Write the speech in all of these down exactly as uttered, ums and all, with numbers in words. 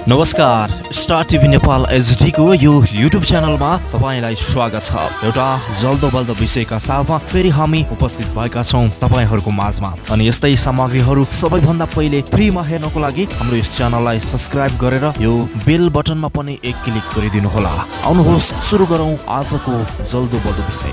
नमस्कार, star TV Nepal HD को यो युट्युब च्यानलमा तपाईलाई स्वागत छ। एउटा जल्दो बल्दो विषयका साथमा फेरि हामी उपस्थित भएका छौं तपाईहरुको माझमा। अनि यस्तै सामग्रीहरु सबैभन्दा पहिले फ्रीमा हेर्नको लागि हाम्रो यस च्यानललाई सब्स्क्राइब गरेर यो बेल बटनमा पनि एक क्लिक गरिदिनु होला। आउनुहोस् सुरु गरौं आजको जल्दो बल्दो विषय।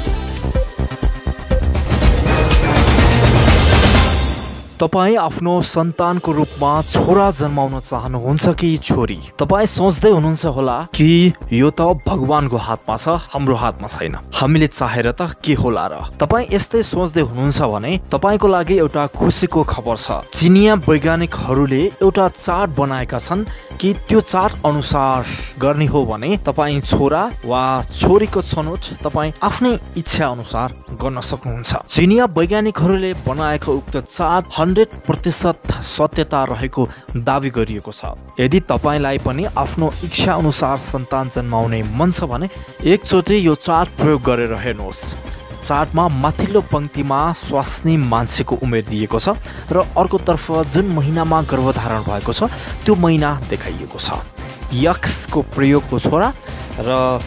तपाई आफ्नो सन्तानको रूपमा छोरा जन्माउन चाहनुहुन्छ कि छोरी? तपाई सोच्दै हुनुहुन्छ होला कि यो त भगवानको हातमा छ, हाम्रो हातमा छैन, हामीले चाहेर त के होला र? तपाई यस्तै सोच्दै हुनुहुन्छ भने तपाईको लागि एउटा खुसीको खबर छ। चिनिया वैज्ञानिकहरूले एउटा चार्ट बनाएका छन् कि त्यो चार्ट अनुसार गर्ने हो भने तपाई छोरा वा छोरीको छनौट तपाई आफ्नै इच्छा अनुसार गर्न सक्नुहुन्छ। चिनिया वैज्ञानिकहरूले बनाएको उक्त चार्ट हन्ड्रेड प्रतिशत सत्यता रहेको दावी गरिएको छ। यदि तपाईलाई पनि आफ्नो इच्छा अनुसार सन्तान जन्माउने मन छ भने एकचोटि यो चार्ट प्रयोग गरेर हेर्नुहोस्। चार्टमा माथिल्लो पंक्तिमा स्वास्नी मान्छेको उमेर दिएको छ र अर्कोतर्फ जुन महिनामा गर्भधारण भएको छ त्यो महिना देखाइएको छ। एक्स को प्रयोगको छोरा र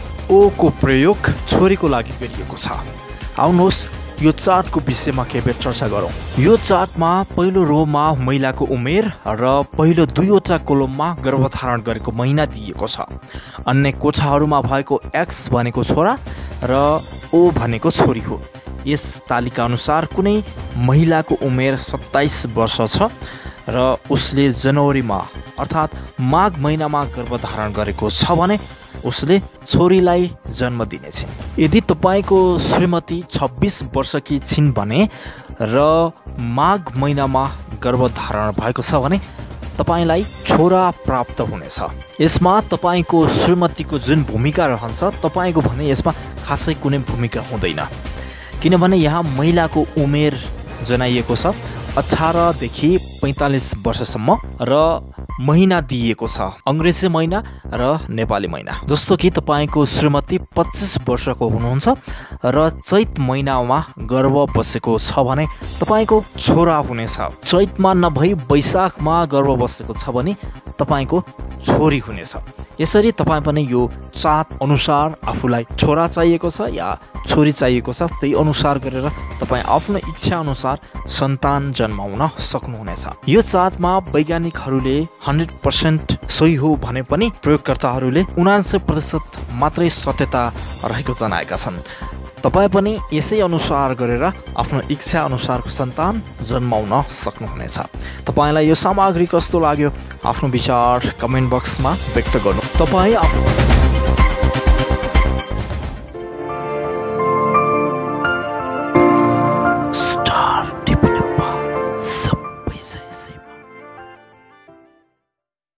ओ को प्रयोग छोरीको लागि गरिएको छ। आउनुहोस् यो चार्टको विषयमा केही चर्चा गरौँ। यो चार्टमा पहिलो रोमा महिलाको उमेर र पहिलो दुईवटा कोलममा गर्भधारण गरेको महिना दिएको छ। अन्य कोठाहरूमा भएको एक्स भनेको छोरा र ओ भनेको छोरी हो। यस तालिका अनुसार कुनै महिलाको उमेर सत्ताइस वर्ष छ र उसले जनवरीमा अर्थात् माघ महिनामा गर्भधारण गरेको छ भने उसले छोरीलाई जन्म दिनेछ। यदि तपाईको श्रीमती छब्बीस वर्षकी छिन् भने र माघ महिनामा गर्भधारण भएको छ भने तपाईलाई छोरा प्राप्त हुनेछ। यसमा तपाईको श्रीमतीको जुन भूमिका रहन्छ तपाईको भने यसमा खासै कुनै भूमिका हुँदैन, किनभने यहाँ महिलाको उमेर जनाइएको छ अठारह देखि पैंतालीस वर्षसम्म र महिना दिएको छ अंग्रेजी महिना र नेपाली महिना। जस्तो कि तपाईको श्रीमती पच्चीस वर्षको हुनुहुन्छ र चैत महिनामा गर्भ बसेको छ भने तपाईको छोरा हुनेछ। चैतमा नभई वैशाखमा गर्भ बसेको छ भने तपाईको छोरी हुनेछ। यसरी तपाई पनि यो चार्ट अनुसार आफूलाई छोरा चाहिएको छ या छोरी चाहिएको छ त्यही अनुसार गरेर तपाई आफ्नो इच्छा अनुसार सन्तान जन्माउन सक्नुहुनेछ। यो चार्टमा वैज्ञानिकहरूले हन्ड्रेड पर्सेंट सही हो भने पनि प्रयोगकर्ताहरूले उनान्सय प्रतिशत मात्रै सत्यता रहेको जनाएका छन्। तपाई पनि यसै अनुसार गरेर आफ्नो इच्छा अनुसारको सन्तान जन्माउन सक्नुहुनेछ। तपाईलाई यो सामग्री कस्तो लाग्यो आफ्नो विचार कमेन्ट बक्समा व्यक्त गर्नु। तपाई आफ्नो